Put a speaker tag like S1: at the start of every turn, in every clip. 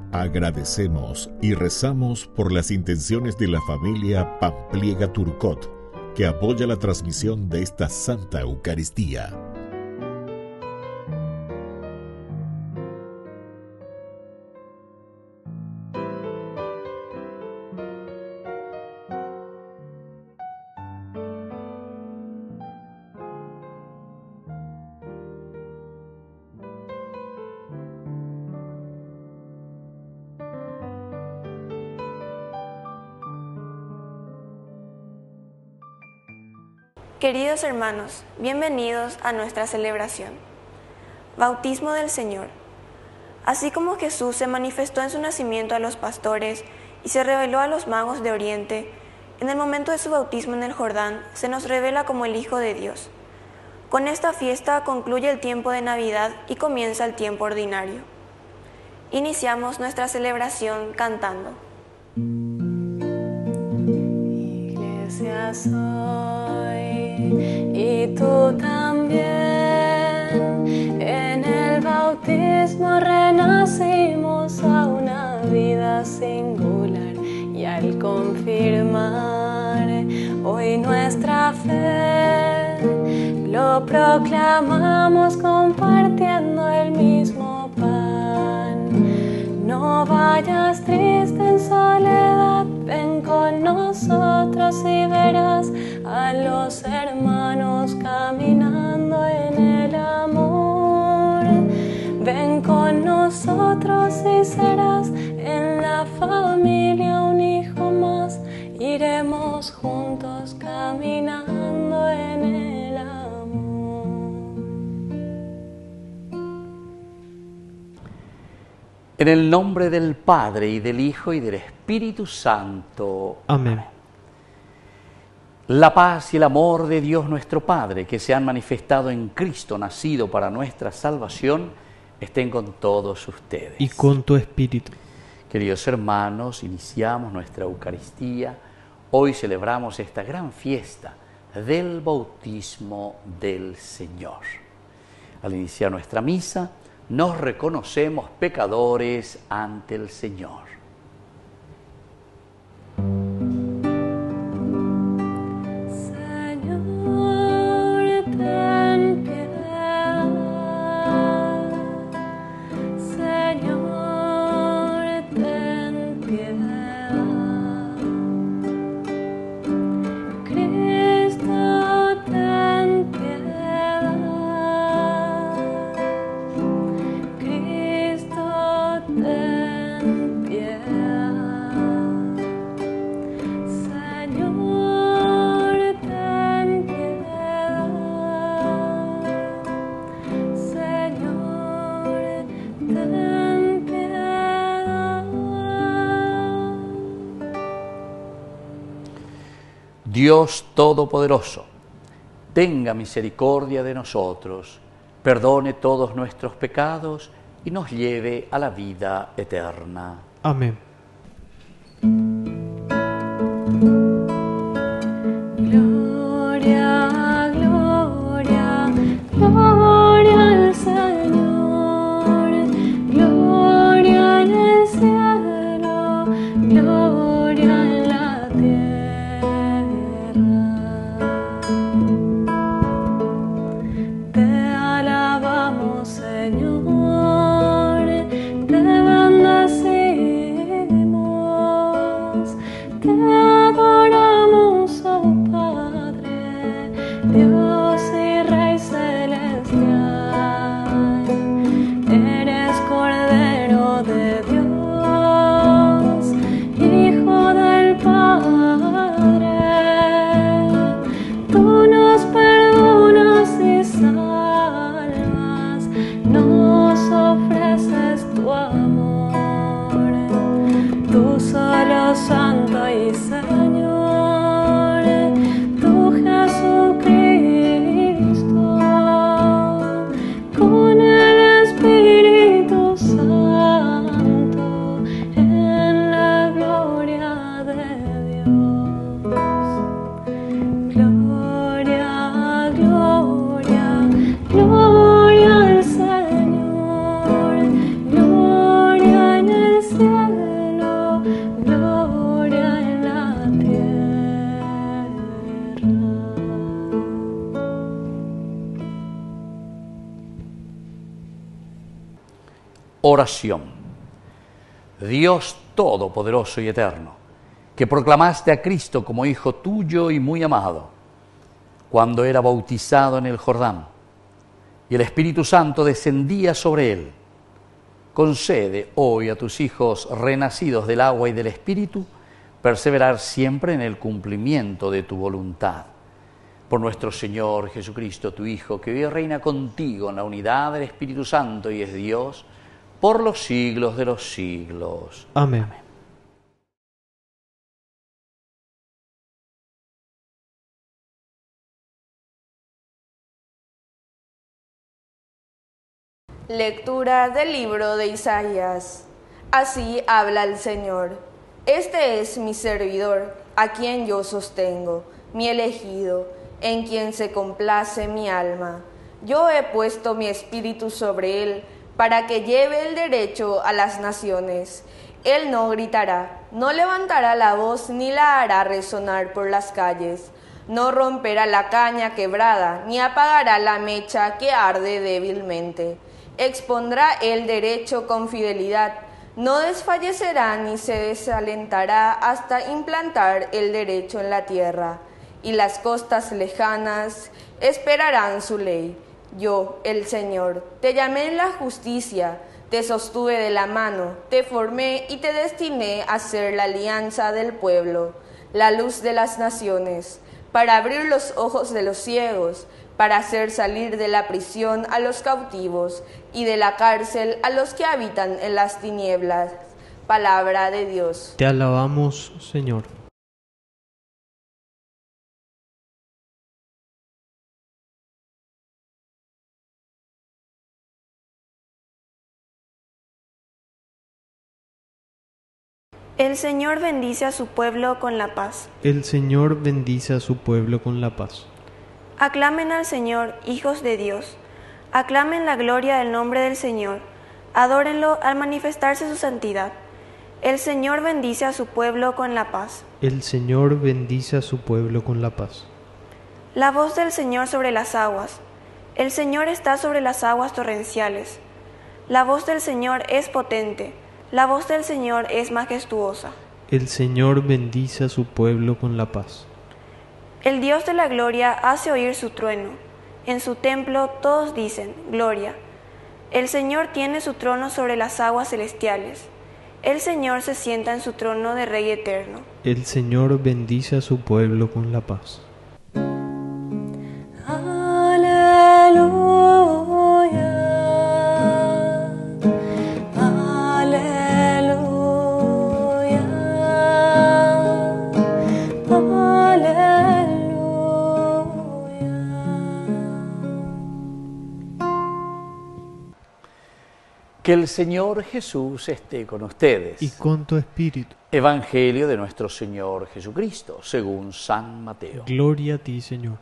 S1: Agradecemos y rezamos por las intenciones de la familia Pampliega Turcot, que apoya la transmisión de esta Santa Eucaristía.
S2: Queridos hermanos, bienvenidos a nuestra celebración. Bautismo del Señor. Así como Jesús se manifestó en su nacimiento a los pastores y se reveló a los magos de Oriente, en el momento de su bautismo en el Jordán se nos revela como el Hijo de Dios. Con esta fiesta concluye el tiempo de Navidad y comienza el tiempo ordinario. Iniciamos nuestra celebración cantando.
S3: Iglesia soy y tú también, en el bautismo renacimos a una vida singular y al confirmar hoy nuestra fe, lo proclamamos compartiendo el mismo pan. No vayas triste en soledad, ven con nosotros y verás a los hermanos caminando en el amor. Ven con nosotros y serás en la familia un hijo más. Iremos juntos caminando en el amor.
S4: En el nombre del Padre, y del Hijo, y del Espíritu Santo.
S5: Amén.
S4: La paz y el amor de Dios nuestro Padre, que se han manifestado en Cristo, nacido para nuestra salvación, estén con todos ustedes.
S5: Y con tu espíritu.
S4: Queridos hermanos, iniciamos nuestra Eucaristía. Hoy celebramos esta gran fiesta del bautismo del Señor. Al iniciar nuestra misa, nos reconocemos pecadores ante el Señor. Dios Todopoderoso, tenga misericordia de nosotros, perdone todos nuestros pecados y nos lleve a la vida eterna.
S5: Amén.
S3: Gloria, gloria, gloria al Señor, gloria en el cielo, gloria en la tierra. Te alabamos, Señor, te bendecimos, te adoramos, oh Padre, Dios y Rey celestial. Eres Cordero de Dios, Hijo del Padre. Tú nos perdonas y salvas, nos ofreces tu amor, tú solo Santo y Señor, tú Jesucristo, con el Espíritu Santo, en la gloria de Dios. Gloria, gloria, gloria al Señor, gloria en el cielo.
S4: Oración. Dios Todopoderoso y Eterno, que proclamaste a Cristo como Hijo tuyo y muy amado, cuando era bautizado en el Jordán, y el Espíritu Santo descendía sobre él, concede hoy a tus hijos renacidos del agua y del Espíritu perseverar siempre en el cumplimiento de tu voluntad. Por nuestro Señor Jesucristo, tu Hijo, que vive y reina contigo en la unidad del Espíritu Santo y es Dios, por los siglos de los siglos.
S5: Amén.
S4: Amén.
S6: Lectura del libro de Isaías. Así habla el Señor. Este es mi servidor, a quien yo sostengo, mi elegido, en quien se complace mi alma. Yo he puesto mi espíritu sobre él, para que lleve el derecho a las naciones. Él no gritará, no levantará la voz ni la hará resonar por las calles. No romperá la caña quebrada, ni apagará la mecha que arde débilmente. Expondrá el derecho con fidelidad, no desfallecerá ni se desalentará hasta implantar el derecho en la tierra. Y las costas lejanas esperarán su ley. Yo, el Señor, te llamé en la justicia, te sostuve de la mano, te formé y te destiné a ser la alianza del pueblo, la luz de las naciones, para abrir los ojos de los ciegos, para hacer salir de la prisión a los cautivos y de la cárcel a los que habitan en las tinieblas. Palabra de Dios.
S5: Te alabamos, Señor.
S2: El Señor bendice a su pueblo con la paz.
S5: El Señor bendice a su pueblo con la paz.
S2: Aclamen al Señor, hijos de Dios. Aclamen la gloria del nombre del Señor. Adórenlo al manifestarse su santidad. El Señor bendice a su pueblo con la paz.
S5: El Señor bendice a su pueblo con la paz.
S2: La voz del Señor sobre las aguas. El Señor está sobre las aguas torrenciales. La voz del Señor es potente. La voz del Señor es majestuosa.
S5: El Señor bendice a su pueblo con la paz.
S2: El Dios de la gloria hace oír su trueno. En su templo todos dicen, gloria. El Señor tiene su trono sobre las aguas celestiales. El Señor se sienta en su trono de Rey eterno.
S5: El Señor bendice a su pueblo con la paz.
S4: Que el Señor Jesús esté con ustedes.
S5: Y con tu espíritu.
S4: Evangelio de nuestro Señor Jesucristo, según San Mateo.
S5: Gloria a ti, Señor.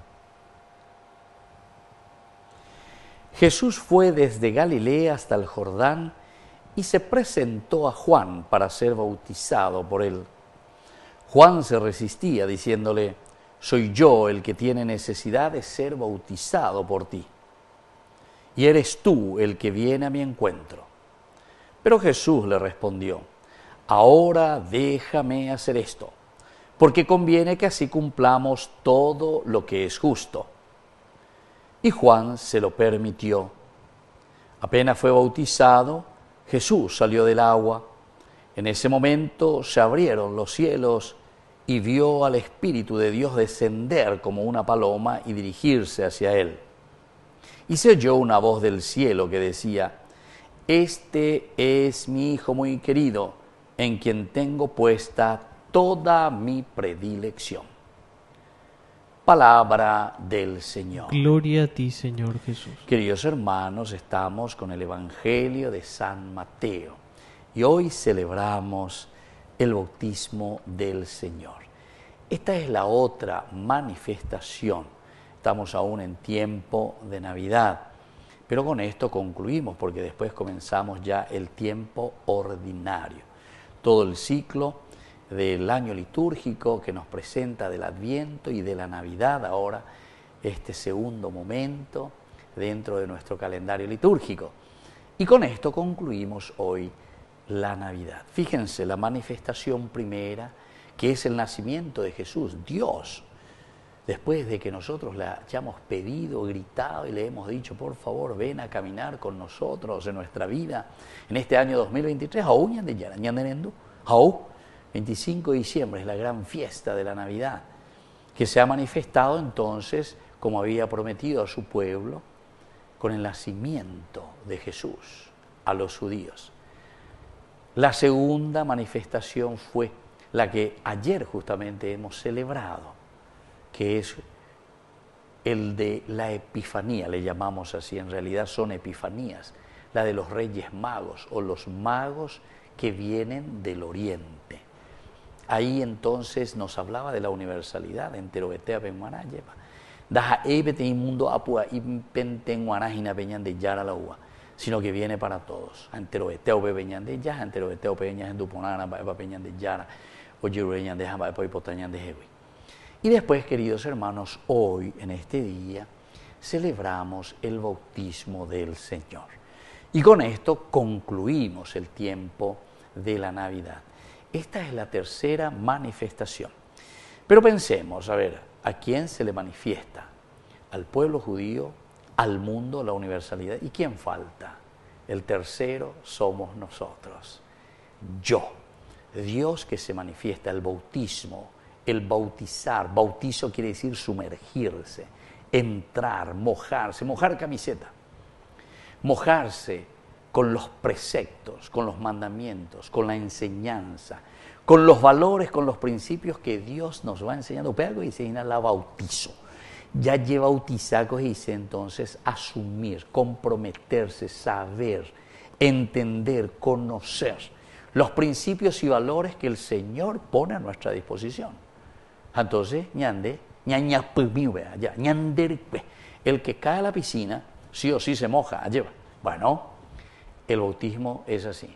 S4: Jesús fue desde Galilea hasta el Jordán y se presentó a Juan para ser bautizado por él. Juan se resistía diciéndole, soy yo el que tiene necesidad de ser bautizado por ti, y eres tú el que viene a mi encuentro. Pero Jesús le respondió, ahora déjame hacer esto, porque conviene que así cumplamos todo lo que es justo. Y Juan se lo permitió. Apenas fue bautizado, Jesús salió del agua. En ese momento se abrieron los cielos y vio al Espíritu de Dios descender como una paloma y dirigirse hacia él. Y se oyó una voz del cielo que decía, este es mi Hijo muy querido, en quien tengo puesta toda mi predilección. Palabra del Señor.
S5: Gloria a ti, Señor Jesús.
S4: Queridos hermanos, estamos con el Evangelio de San Mateo y hoy celebramos el bautismo del Señor. Esta es la otra manifestación. Estamos aún en tiempo de Navidad, pero con esto concluimos porque después comenzamos ya el tiempo ordinario. Todo el ciclo del año litúrgico que nos presenta del Adviento y de la Navidad, ahora este segundo momento dentro de nuestro calendario litúrgico. Y con esto concluimos hoy la Navidad. Fíjense, la manifestación primera, que es el nacimiento de Jesús, Dios. Después de que nosotros le hayamos pedido, gritado y le hemos dicho, por favor, ven a caminar con nosotros en nuestra vida, en este año 2023, aún ñandenendu, aún 25 de diciembre es la gran fiesta de la Navidad, que se ha manifestado entonces, como había prometido a su pueblo, con el nacimiento de Jesús a los judíos. La segunda manifestación fue la que ayer justamente hemos celebrado, que es el de la Epifanía, le llamamos así, en realidad son epifanías, la de los Reyes Magos o los magos que vienen del Oriente. Ahí entonces nos hablaba de la universalidad, enterobetea penguanayeva. Daja ebete inmundo apua impentenguanajina peñan de yara la ua, sino que viene para todos. Enterobeteo peñan de ya, enterobeteo peñan de duponana, peñan de yara, o yerueñan de jamba, potañan de jewi. Y después, queridos hermanos, hoy, en este día, celebramos el bautismo del Señor. Y con esto concluimos el tiempo de la Navidad. Esta es la tercera manifestación. Pero pensemos, a ver, ¿a quién se le manifiesta? Al pueblo judío, al mundo, la universalidad. ¿Y quién falta? El tercero somos nosotros. Yo, Dios que se manifiesta, el bautismo, el bautizar. Bautizo quiere decir sumergirse, entrar, mojarse, mojar camiseta. Mojarse con los preceptos, con los mandamientos, con la enseñanza, con los valores, con los principios que Dios nos va enseñando. Pero dice, la bautizo. Ya lleva bautizados y dice entonces asumir, comprometerse, saber, entender, conocer los principios y valores que el Señor pone a nuestra disposición. Entonces, el que cae a la piscina, sí o sí se moja, lleva. Bueno, el bautismo es así,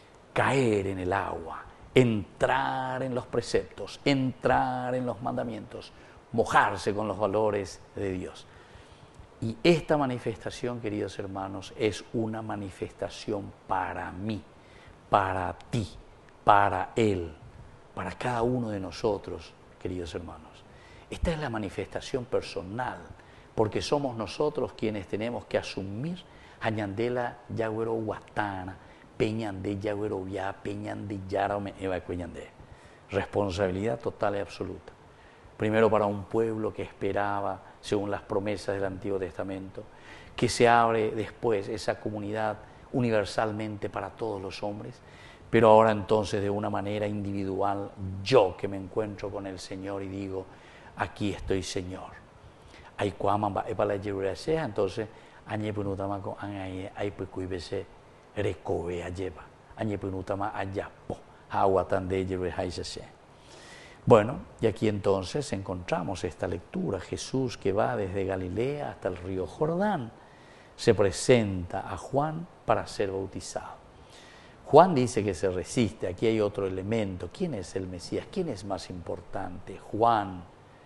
S4: caer en el agua, entrar en los preceptos, entrar en los mandamientos, mojarse con los valores de Dios. Y esta manifestación, queridos hermanos, es una manifestación para mí, para ti, para Él, para cada uno de nosotros, queridos hermanos. Esta es la manifestación personal, porque somos nosotros quienes tenemos que asumir Añandela Yagüero Guatana, Peñande Yagüero Ya, Peñande Yara Eva Cueñande. Responsabilidad total y absoluta. Primero para un pueblo que esperaba, según las promesas del Antiguo Testamento, que se abre después esa comunidad universalmente para todos los hombres, pero ahora entonces de una manera individual, yo que me encuentro con el Señor y digo, aquí estoy, Señor. Hay cuaman para la Jerusalén, entonces añe punutama con hay pecuibese recobe alleva, añe punutama ayapo, aguatan de Jerusalén. Bueno, y aquí entonces encontramos esta lectura, Jesús que va desde Galilea hasta el río Jordán, se presenta a Juan para ser bautizado. Juan dice que se resiste, aquí hay otro elemento, ¿quién es el Mesías? ¿Quién es más importante? Juan,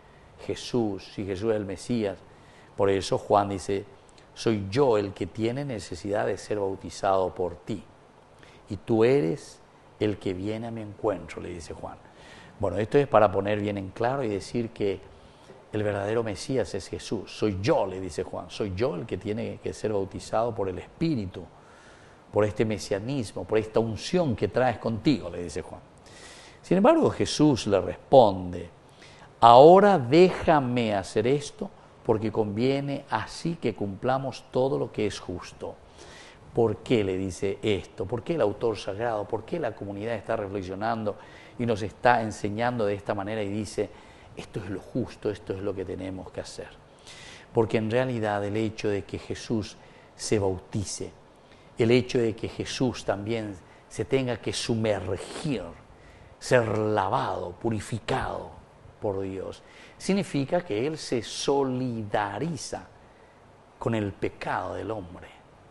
S4: Jesús, si Jesús es el Mesías. Por eso Juan dice, soy yo el que tiene necesidad de ser bautizado por ti, y tú eres el que viene a mi encuentro, le dice Juan. Bueno, esto es para poner bien en claro y decir que el verdadero Mesías es Jesús. Soy yo, le dice Juan, soy yo el que tiene que ser bautizado por el Espíritu, por este mesianismo, por esta unción que traes contigo, le dice Juan. Sin embargo, Jesús le responde, ahora déjame hacer esto porque conviene así que cumplamos todo lo que es justo. ¿Por qué le dice esto? ¿Por qué el autor sagrado? ¿Por qué la comunidad está reflexionando y nos está enseñando de esta manera y dice, esto es lo justo, esto es lo que tenemos que hacer? Porque en realidad el hecho de que Jesús se bautice, el hecho de que Jesús también se tenga que sumergir, ser lavado, purificado por Dios, significa que Él se solidariza con el pecado del hombre.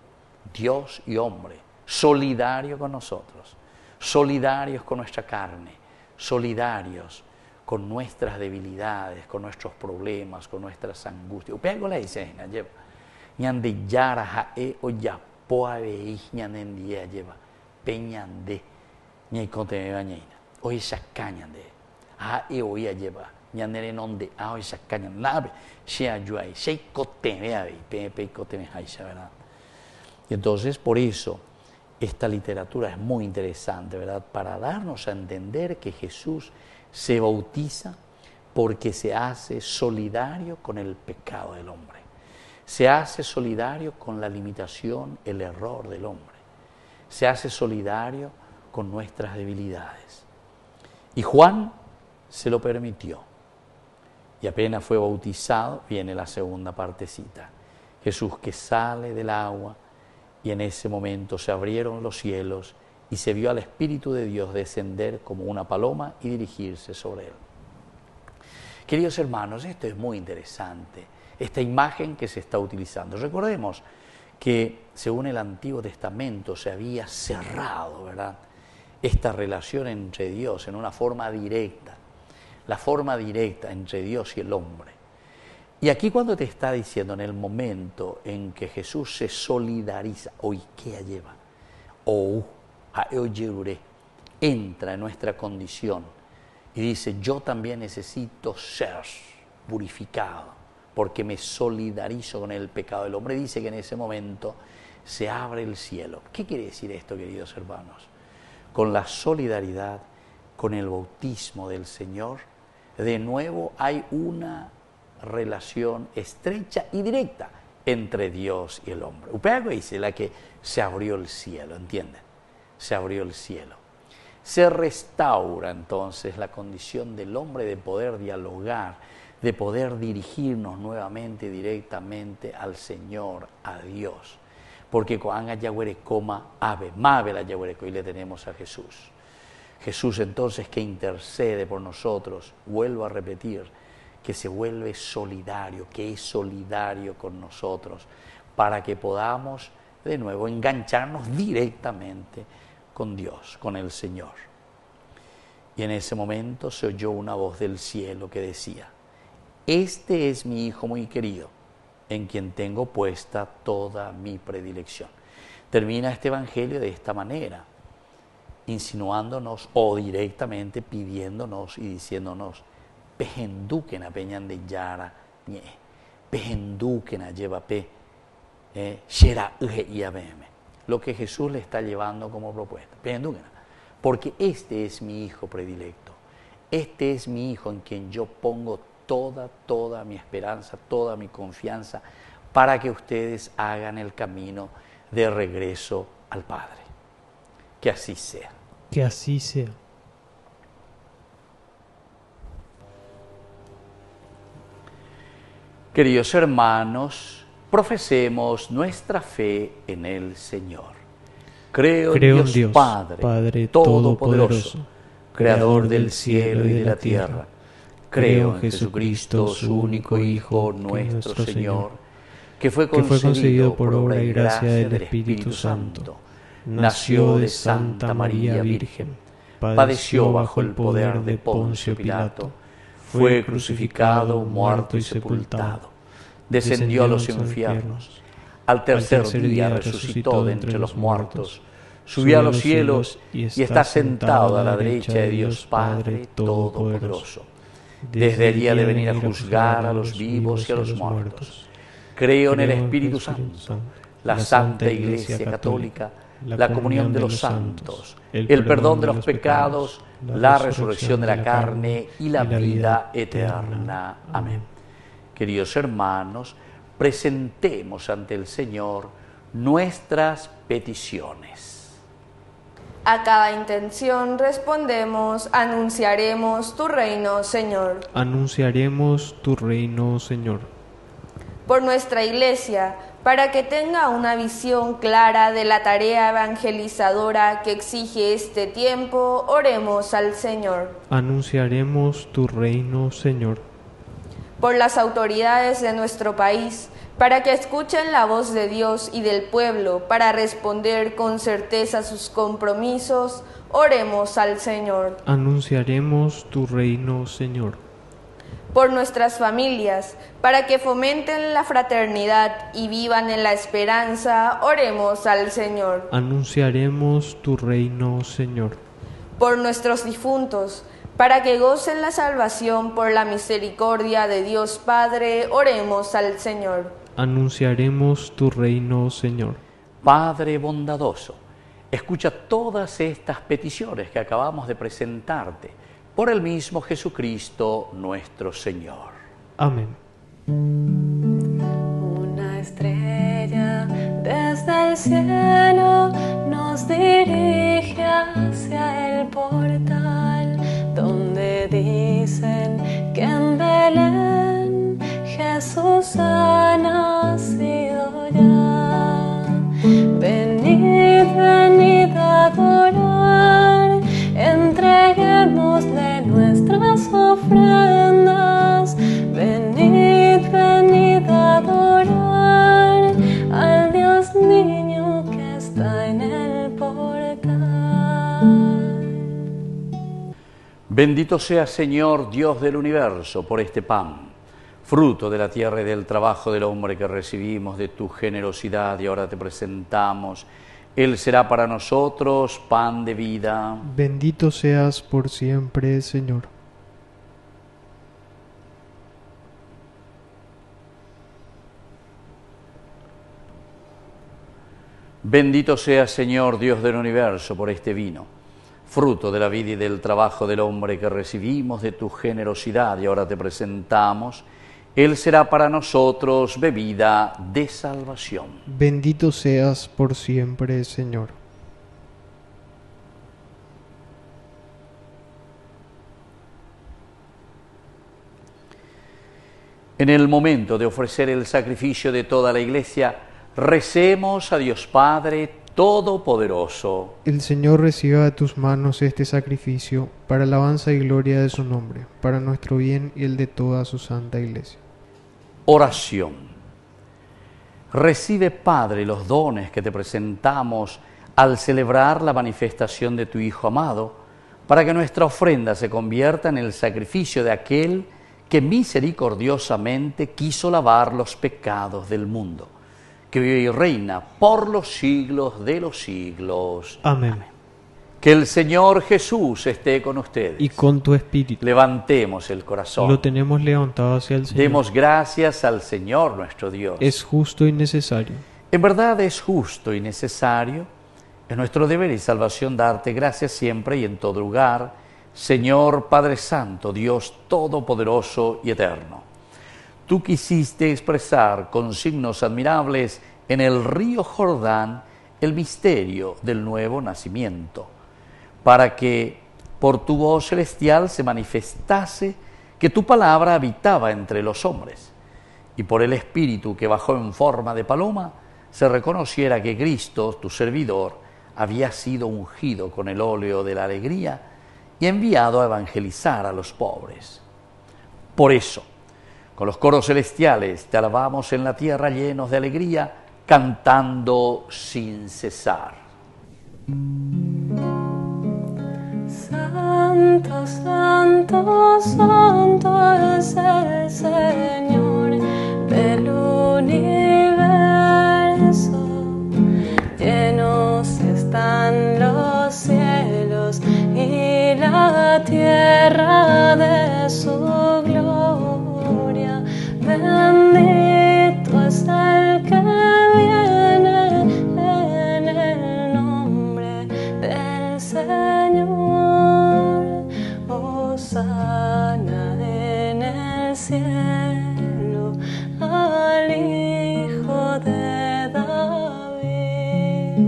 S4: Dios y hombre, solidario con nosotros, solidarios con nuestra carne, solidarios con nuestras debilidades, con nuestros problemas, con nuestras angustias. poa veis ñanendía lleva peñande ñai conte bañeina hoy sacañande e hoy lleva ñanere nonde hoy sacañan nave se ayuai se cote vea pe cote me haisha, ¿verdad? Y entonces por eso esta literatura es muy interesante, ¿verdad? Para darnos a entender que Jesús se bautiza porque se hace solidario con el pecado del hombre. Se hace solidario con la limitación, el error del hombre. Se hace solidario con nuestras debilidades. Y Juan se lo permitió. Y apenas fue bautizado, viene la segunda partecita. Jesús que sale del agua y en ese momento se abrieron los cielos y se vio al Espíritu de Dios descender como una paloma y dirigirse sobre él. Queridos hermanos, esto es muy interesante, esta imagen que se está utilizando. Recordemos que según el Antiguo Testamento se había cerrado, ¿verdad?, esta relación entre Dios en una forma directa, la forma directa entre Dios y el hombre. Y aquí cuando te está diciendo en el momento en que Jesús se solidariza, hoy qué lleva, entra en nuestra condición y dice, yo también necesito ser purificado porque me solidarizo con el pecado del hombre. Dice que en ese momento se abre el cielo. ¿Qué quiere decir esto, queridos hermanos? Con la solidaridad, con el bautismo del Señor, de nuevo hay una relación estrecha y directa entre Dios y el hombre. Upego dice la que se abrió el cielo, ¿entienden? Se abrió el cielo. Se restaura entonces la condición del hombre de poder dialogar, de poder dirigirnos nuevamente directamente al Señor, a Dios. Porque cuando Yahweh coma ave, mave la Yahweh, y le tenemos a Jesús. Jesús entonces que intercede por nosotros, vuelvo a repetir, que se vuelve solidario, que es solidario con nosotros, para que podamos de nuevo engancharnos directamente con Dios, con el Señor. Y en ese momento se oyó una voz del cielo que decía, este es mi Hijo muy querido, en quien tengo puesta toda mi predilección. Termina este evangelio de esta manera, insinuándonos o directamente pidiéndonos y diciéndonos, pejenduken a peñan de yara, pejenduken a lleva pe, shera uge y abeme. Lo que Jesús le está llevando como propuesta, pejenduken, porque este es mi Hijo predilecto, este es mi Hijo en quien yo pongo toda mi esperanza, toda mi confianza, para que ustedes hagan el camino de regreso al Padre. Que así sea.
S5: Que así sea.
S4: Queridos hermanos, profesemos nuestra fe en el Señor. Creo en Dios Padre Todopoderoso, Creador del cielo y de la tierra. Creo en Jesucristo, su único Hijo, nuestro Señor, que fue concebido por obra y gracia del Espíritu Santo. Nació de Santa María Virgen, padeció bajo el poder de Poncio Pilato, fue crucificado, muerto y sepultado, descendió a los infiernos, al tercer día resucitó de entre los muertos, subió a los cielos y está sentado a la derecha de Dios Padre Todopoderoso. Desde allí ha de venir a juzgar a los vivos y a los muertos. Creo en el Espíritu Santo, la Santa Iglesia Católica, la comunión de los santos, el perdón de los pecados, la resurrección de la carne y la vida eterna. Amén. Queridos hermanos, presentemos ante el Señor nuestras peticiones.
S6: A cada intención respondemos, anunciaremos tu reino, Señor.
S5: Anunciaremos tu reino, Señor.
S6: Por nuestra Iglesia, para que tenga una visión clara de la tarea evangelizadora que exige este tiempo, oremos al Señor.
S5: Anunciaremos tu reino, Señor.
S6: Por las autoridades de nuestro país, para que escuchen la voz de Dios y del pueblo, para responder con certeza sus compromisos, oremos al Señor.
S5: Anunciaremos tu reino, Señor.
S6: por nuestras familias, para que fomenten la fraternidad y vivan en la esperanza, oremos al Señor.
S5: Anunciaremos tu reino, Señor.
S6: Por nuestros difuntos, para que gocen la salvación por la misericordia de Dios Padre, oremos al Señor.
S5: Anunciaremos tu reino, Señor.
S4: Padre bondadoso, escucha todas estas peticiones que acabamos de presentarte por el mismo Jesucristo nuestro Señor.
S5: Amén.
S3: Una estrella desde el cielo nos dirige hacia el portal donde dicen que en Belén Jesús ha nacido ya. Venid, venid a adorar, entreguémosle nuestras ofrendas. Venid, venid a adorar al Dios niño que está en el portal.
S4: Bendito sea, Señor, Dios del universo, por este pan, fruto de la tierra y del trabajo del hombre que recibimos de tu generosidad y ahora te presentamos. Él será para nosotros pan de vida.
S5: Bendito seas por siempre, Señor.
S4: Bendito sea, Señor, Dios del universo, por este vino, fruto de la vida y del trabajo del hombre que recibimos de tu generosidad y ahora te presentamos. Él será para nosotros bebida de salvación.
S5: Bendito seas por siempre, Señor.
S4: En el momento de ofrecer el sacrificio de toda la Iglesia, recemos a Dios Padre Todopoderoso.
S5: El Señor reciba de tus manos este sacrificio para alabanza y gloria de su nombre, para nuestro bien y el de toda su santa Iglesia.
S4: Oración. Recibe, Padre, los dones que te presentamos al celebrar la manifestación de tu Hijo amado, para que nuestra ofrenda se convierta en el sacrificio de aquel que misericordiosamente quiso lavar los pecados del mundo, que vive y reina por los siglos de los siglos.
S5: Amén.
S4: Amén. Que el Señor Jesús esté con ustedes.
S5: Y con tu espíritu.
S4: Levantemos el corazón.
S5: Lo tenemos levantado hacia el Señor.
S4: Demos gracias al Señor nuestro Dios.
S5: Es justo y necesario.
S4: En verdad es justo y necesario. Es nuestro deber y salvación darte gracias siempre y en todo lugar, Señor Padre Santo, Dios Todopoderoso y Eterno. Tú quisiste expresar con signos admirables en el río Jordán el misterio del nuevo nacimiento, para que por tu voz celestial se manifestase que tu palabra habitaba entre los hombres, y por el Espíritu que bajó en forma de paloma se reconociera que Cristo, tu servidor, había sido ungido con el óleo de la alegría y enviado a evangelizar a los pobres. Por eso, con los coros celestiales te alabamos en la tierra llenos de alegría, cantando sin cesar.
S3: Santo, santo, santo es el Señor del universo. Llenos están los cielos y la tierra de su gloria. Bendito es el que viene en el nombre del Señor. Hosana en el cielo al Hijo de David.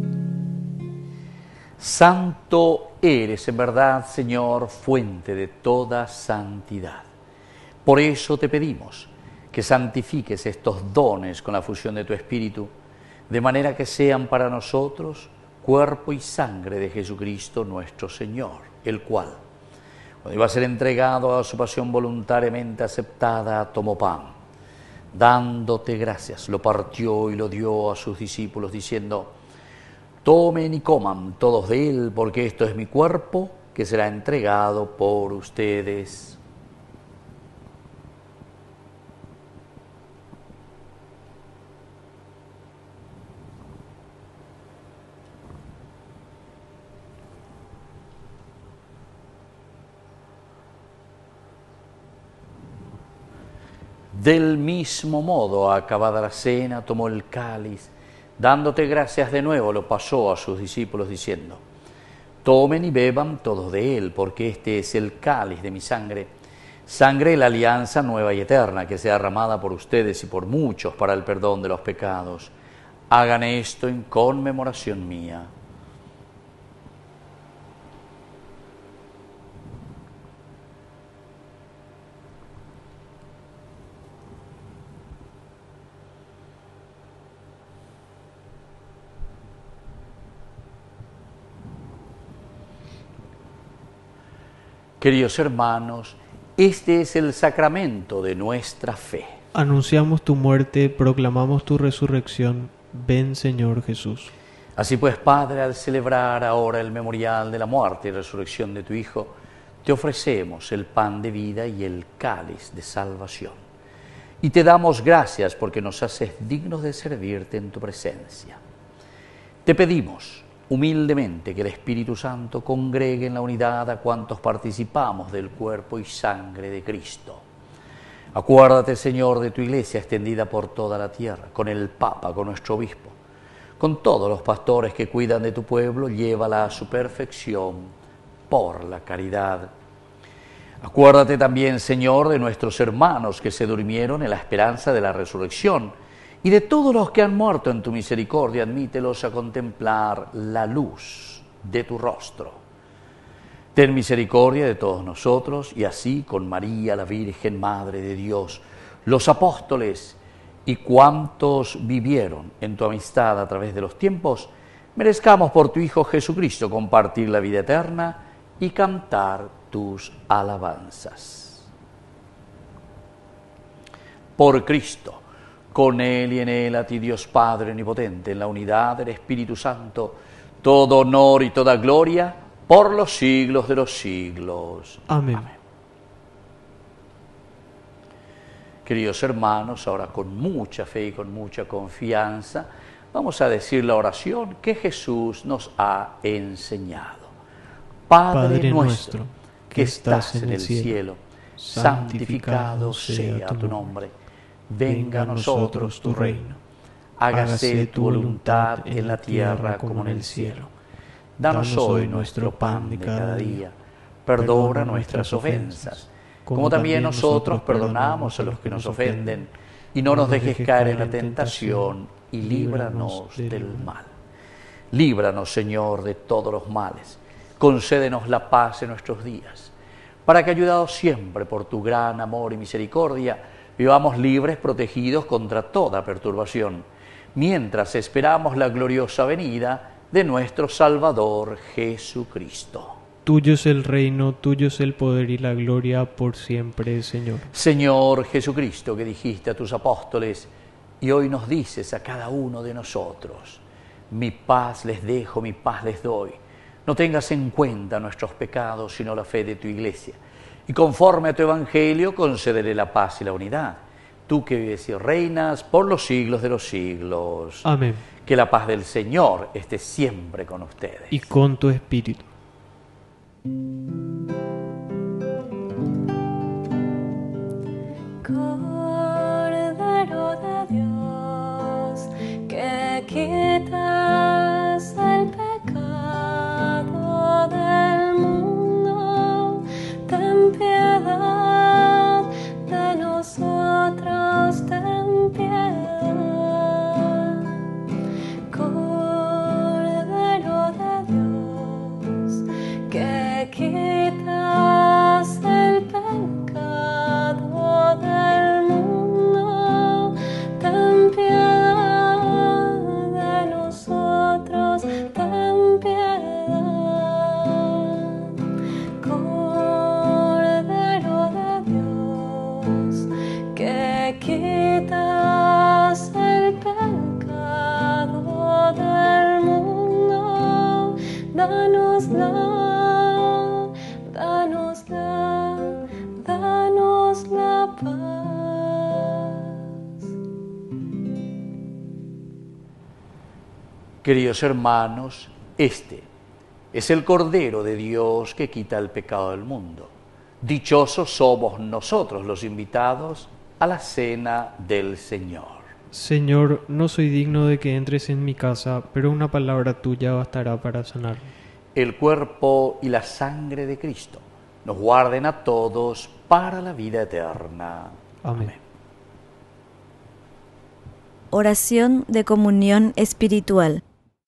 S4: Santo eres en verdad, Señor, fuente de toda santidad. Por eso te pedimos que santifiques estos dones con la fusión de tu Espíritu, de manera que sean para nosotros cuerpo y sangre de Jesucristo nuestro Señor, el cual, cuando iba a ser entregado a su pasión voluntariamente aceptada, tomó pan, dándote gracias, lo partió y lo dio a sus discípulos, diciendo: tomen y coman todos de él, porque esto es mi cuerpo, que será entregado por ustedes. Del mismo modo, acabada la cena, tomó el cáliz, dándote gracias de nuevo, lo pasó a sus discípulos diciendo: tomen y beban todos de él, porque este es el cáliz de mi sangre, sangre de la alianza nueva y eterna, que sea derramada por ustedes y por muchos para el perdón de los pecados. Hagan esto en conmemoración mía. Queridos hermanos, este es el sacramento de nuestra fe.
S5: Anunciamos tu muerte, proclamamos tu resurrección. Ven, Señor Jesús.
S4: Así pues, Padre, al celebrar ahora el memorial de la muerte y resurrección de tu Hijo, te ofrecemos el pan de vida y el cáliz de salvación. Y te damos gracias porque nos haces dignos de servirte en tu presencia. Te pedimos humildemente que el Espíritu Santo congregue en la unidad a cuantos participamos del cuerpo y sangre de Cristo. Acuérdate, Señor, de tu Iglesia extendida por toda la tierra, con el Papa, con nuestro Obispo, con todos los pastores que cuidan de tu pueblo, llévala a su perfección por la caridad. Acuérdate también, Señor, de nuestros hermanos que se durmieron en la esperanza de la resurrección, y de todos los que han muerto en tu misericordia, admítelos a contemplar la luz de tu rostro. Ten misericordia de todos nosotros, y así con María, la Virgen Madre de Dios, los apóstoles y cuantos vivieron en tu amistad a través de los tiempos, merezcamos por tu Hijo Jesucristo compartir la vida eterna y cantar tus alabanzas. Por Cristo, con Él y en Él, a ti Dios Padre Omnipotente, en la unidad del Espíritu Santo, todo honor y toda gloria por los siglos de los siglos.
S5: Amén.
S4: Amén. Queridos hermanos, ahora con mucha fe y con mucha confianza, vamos a decir la oración que Jesús nos ha enseñado. Padre nuestro, que estás en el cielo, santificado sea tu nombre. Venga a nosotros tu reino. Hágase tu voluntad en la tierra como en el cielo. Danos hoy nuestro pan de cada día. Perdona nuestras ofensas, como también nosotros perdonamos a los que nos ofenden. Y no nos dejes caer en la tentación, y líbranos del mal. Líbranos, Señor, de todos los males. Concédenos la paz en nuestros días, para que, ayudados siempre por tu gran amor y misericordia, vivamos libres, protegidos contra toda perturbación, mientras esperamos la gloriosa venida de nuestro Salvador Jesucristo.
S5: Tuyo es el reino, tuyo es el poder y la gloria por siempre, Señor.
S4: Señor Jesucristo, que dijiste a tus apóstoles, y hoy nos dices a cada uno de nosotros: mi paz les dejo, mi paz les doy. No tengas en cuenta nuestros pecados, sino la fe de tu Iglesia. Y conforme a tu Evangelio, concederé la paz y la unidad. Tú que vives y reinas por los siglos de los siglos.
S5: Amén.
S4: Que la paz del Señor esté siempre con ustedes.
S5: Y con tu espíritu.
S3: Cordero de Dios, que quitas el pecado del mundo, ten piedad de nosotros, ten piedad. Cordero de Dios, que quitas el pecado del mundo, ten piedad de nosotros, ten piedad. Cordero de Dios, que quitas el pecado del mundo, danos la paz.
S4: Queridos hermanos, este es el Cordero de Dios que quita el pecado del mundo. Dichosos somos nosotros los invitados a la cena del Señor.
S5: Señor, no soy digno de que entres en mi casa, pero una palabra tuya bastará para sanarme.
S4: El cuerpo y la sangre de Cristo nos guarden a todos para la vida eterna.
S5: Amén.
S7: Oración de comunión espiritual.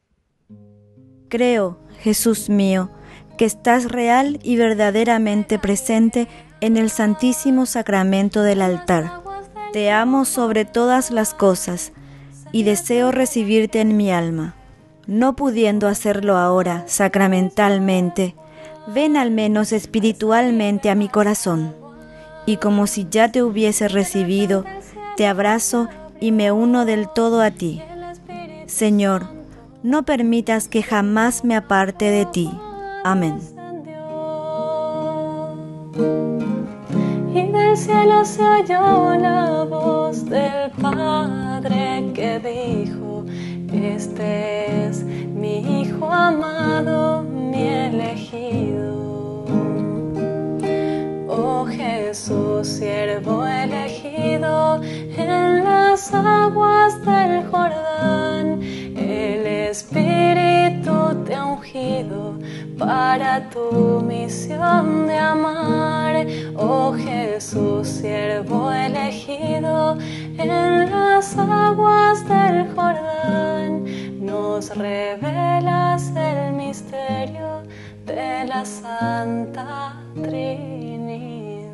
S7: Creo, Jesús mío, que estás real y verdaderamente presente en el Santísimo Sacramento del altar. Te amo sobre todas las cosas y deseo recibirte en mi alma. No pudiendo hacerlo ahora sacramentalmente, ven al menos espiritualmente a mi corazón. Y como si ya te hubiese recibido, te abrazo y me uno del todo a ti. Señor, no permitas que jamás me aparte de ti. Amén.
S3: Y del cielo se oyó la voz del Padre que dijo: este es mi Hijo amado, mi elegido. Oh Jesús, siervo elegido, en las aguas del Jordán, el Espíritu te ha ungido para tu misión de amar. Oh Jesús, siervo elegido, en las aguas del Jordán, nos revelas el misterio de la Santa Trinidad.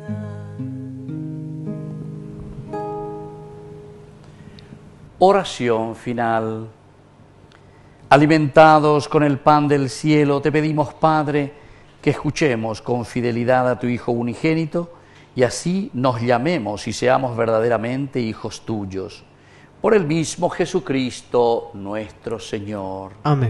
S4: Oración final. Alimentados con el pan del cielo, te pedimos, Padre, que escuchemos con fidelidad a tu Hijo unigénito y así nos llamemos y seamos verdaderamente hijos tuyos. Por el mismo Jesucristo nuestro Señor.
S5: Amén.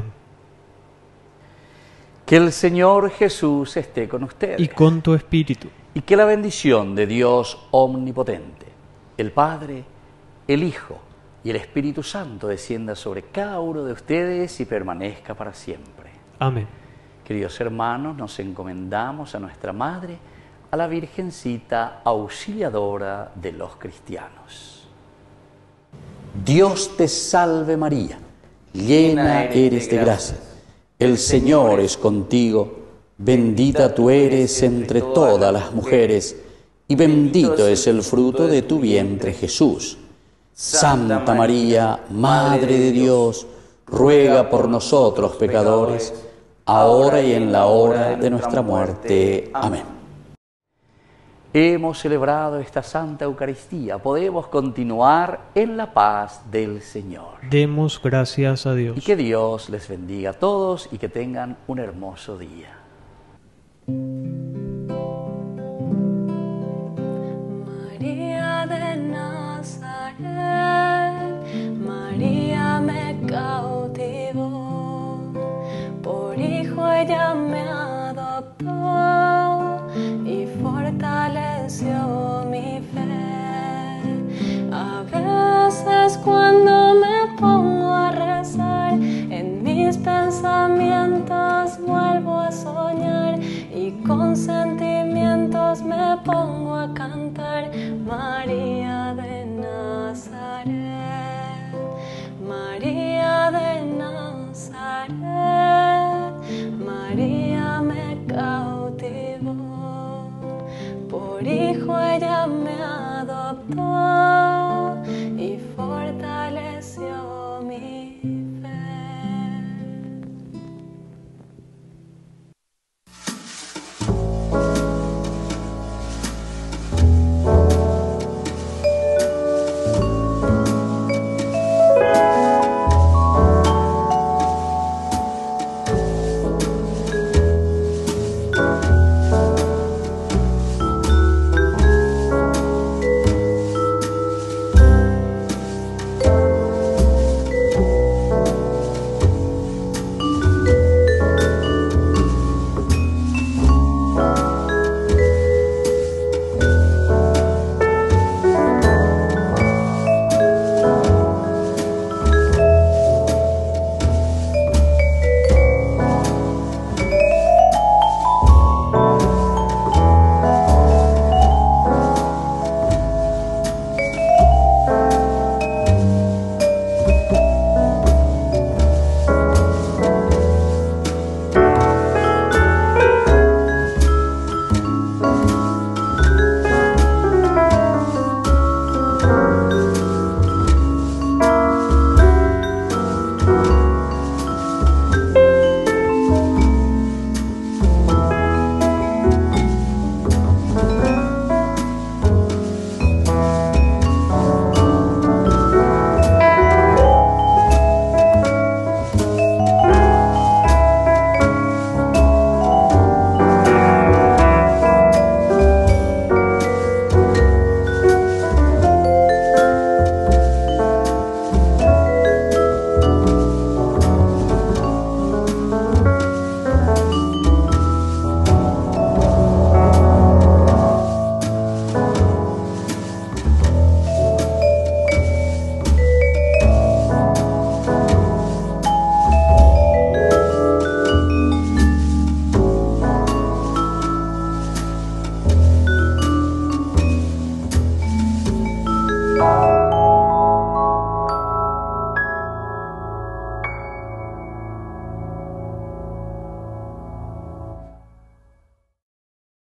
S4: Que el Señor Jesús esté con ustedes.
S5: Y con tu espíritu.
S4: Y que la bendición de Dios omnipotente, el Padre, el Hijo y el Espíritu Santo descienda sobre cada uno de ustedes y permanezca para siempre.
S5: Amén.
S4: Queridos hermanos, nos encomendamos a nuestra Madre, a la Virgencita auxiliadora de los cristianos. Dios te salve María, llena eres de gracia, el Señor es contigo, bendita tú eres entre todas las mujeres, y bendito es el fruto de tu vientre Jesús. Santa María, Madre de Dios, ruega por nosotros pecadores, ahora y en la hora de nuestra muerte. Amén. Hemos celebrado esta Santa Eucaristía, podemos continuar en la paz del Señor.
S5: Demos gracias a Dios.
S4: Y que Dios les bendiga a todos y que tengan un hermoso día.
S3: María de Nazaret, María me cautivó, por hijo ella me adoptó y fortaleció mi fe. A veces cuando me pongo a rezar, en mis pensamientos vuelvo a soñar y con sentimientos me pongo a cantar. María de Nazaret, María de Nazaret, María me cautivó, por hijo ella me adoptó